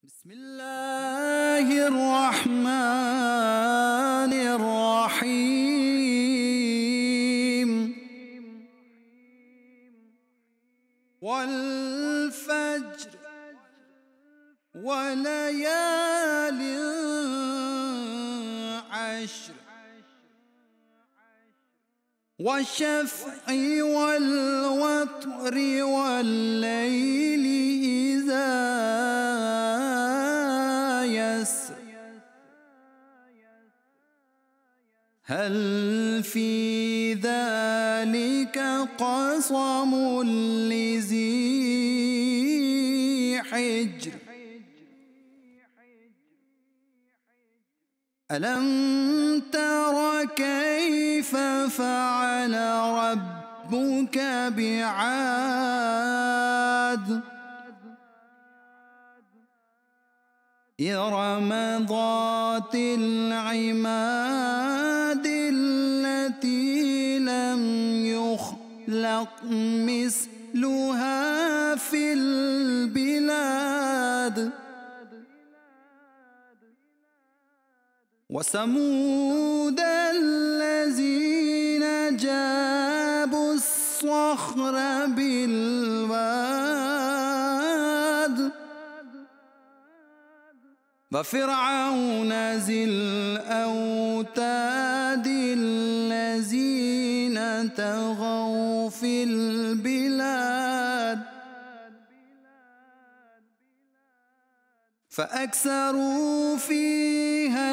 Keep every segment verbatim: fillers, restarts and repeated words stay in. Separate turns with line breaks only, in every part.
بسم الله الرحمن الرحيم والفجر وليال عشر والشفع والوتر والليل إذا يسر هل في ذلك قسم لذي حجر ألم تر كيف فعل ربك بعاد إرم ذات العماد التي لم يخلق مثلها في البلاد وثمود الذين جابوا الصخر بالواد وفرعون ذي الأوتاد الذين طغوا في البلاد فأكثروا فيها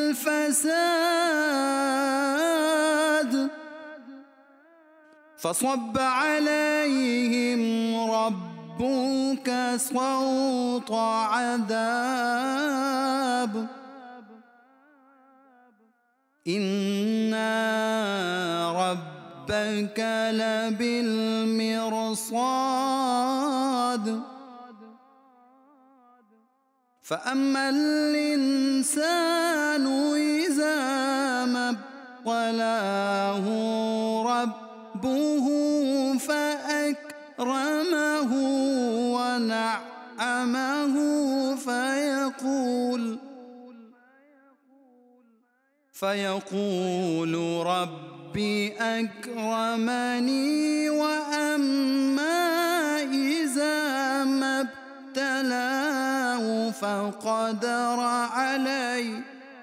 الفساد فصب عليهم ربك صوت عذاب إن ربك لبالمرصاد فأما الإنسان إذا ما ابتلاه ربه فأكرمه ونعمه فيقول فيقول ربي أكرمني وأما إذا ما ابتلاه فقدر عليه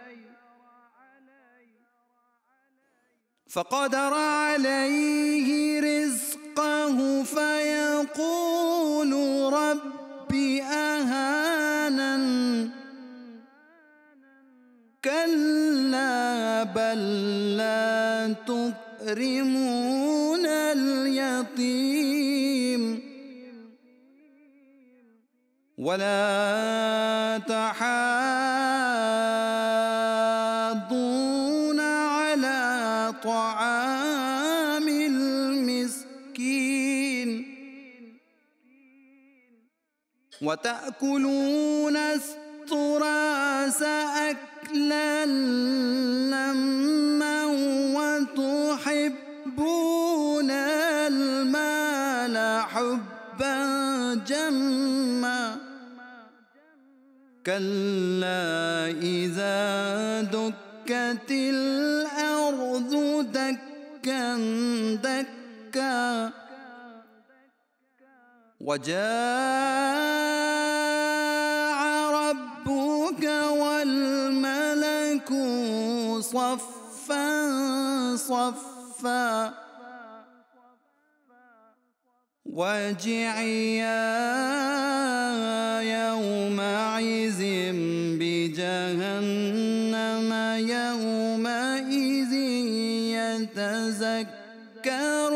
فقدر عليه رزقه فيقول ربي أهانن كلا بل لا تكرمون اليتيم ولا تحاضون على طعام المسكين وتأكلون التراث أكلا لما وتحبون المال حبا جما كلا إذا دكت الأرض دكا دكا وجاء ربك والملك صفا صفا وجعيا يومئذ بجهنم يومئذ يتذكر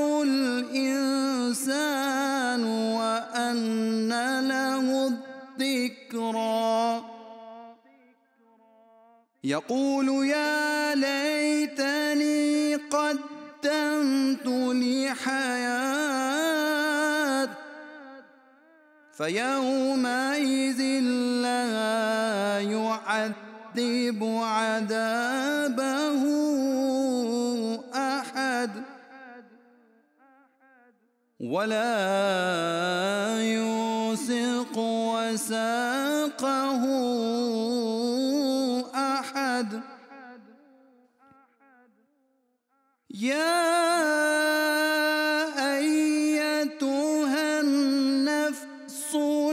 الإنسان وأن له الذكرى يقول يا ليتني قدمت لحياتي فيومئذ لا يعذب عذابه أحد ولا يوثق وساقه أحد. يا أيتها النفس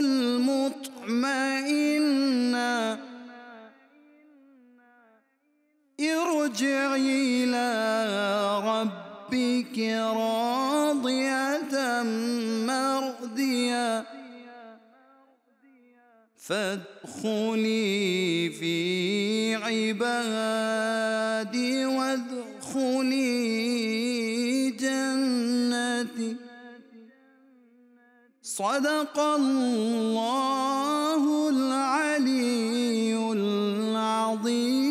المطمئنة ارجعي إلى ربك راضية مرضية فادخلي في عبادي وادخلي جنتي. صدق الله العلي العظيم.